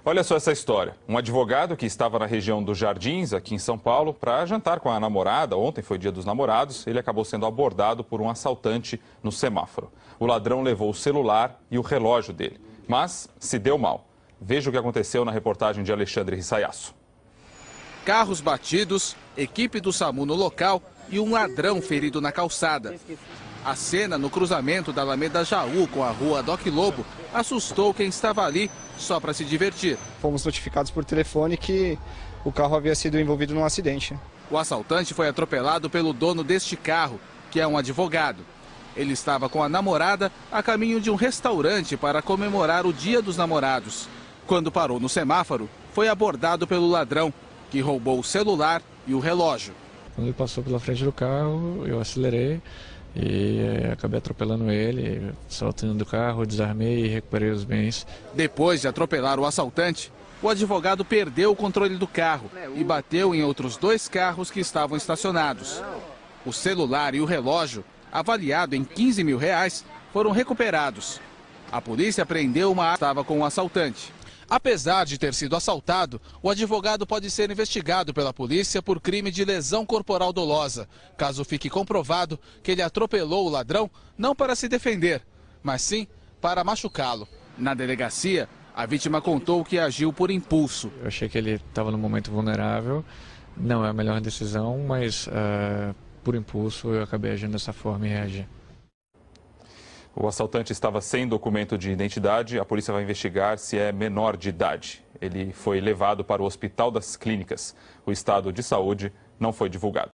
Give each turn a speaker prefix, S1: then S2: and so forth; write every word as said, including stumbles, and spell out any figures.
S1: Olha só essa história. Um advogado que estava na região dos Jardins, aqui em São Paulo, para jantar com a namorada, ontem foi dia dos namorados, ele acabou sendo abordado por um assaltante no semáforo. O ladrão levou o celular e o relógio dele, mas se deu mal. Veja o que aconteceu na reportagem de Alexandre Rissayasso.
S2: Carros batidos, equipe do SAMU no local e um ladrão ferido na calçada. A cena no cruzamento da Alameda Jaú com a rua Doc Lobo assustou quem estava ali só para se divertir.
S3: Fomos notificados por telefone que o carro havia sido envolvido num acidente.
S2: O assaltante foi atropelado pelo dono deste carro, que é um advogado. Ele estava com a namorada a caminho de um restaurante para comemorar o Dia dos Namorados. Quando parou no semáforo, foi abordado pelo ladrão, que roubou o celular e o relógio.
S4: Quando ele passou pela frente do carro, eu acelerei e eh, acabei atropelando ele, saltando do carro, desarmei e recuperei os bens.
S2: Depois de atropelar o assaltante, o advogado perdeu o controle do carro e bateu em outros dois carros que estavam estacionados. O celular e o relógio, avaliado em quinze mil reais, foram recuperados. A polícia prendeu uma estava com o assaltante. Apesar de ter sido assaltado, o advogado pode ser investigado pela polícia por crime de lesão corporal dolosa, caso fique comprovado que ele atropelou o ladrão não para se defender, mas sim para machucá-lo. Na delegacia, a vítima contou que agiu por impulso.
S4: Eu achei que ele estava num momento vulnerável, não é a melhor decisão, mas uh, por impulso eu acabei agindo dessa forma e reagi.
S1: O assaltante estava sem documento de identidade. A polícia vai investigar se é menor de idade. Ele foi levado para o Hospital das Clínicas. O estado de saúde não foi divulgado.